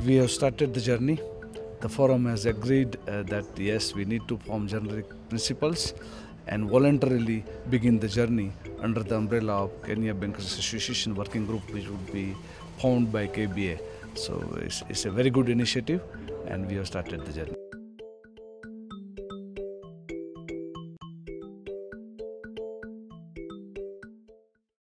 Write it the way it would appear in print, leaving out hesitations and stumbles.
We have started the journey. The forum has agreed that yes, we need to form generic principles and voluntarily begin the journey under the umbrella of Kenya Bankers Association Working Group, which would be formed by KBA. So it's a very good initiative, and we have started the journey.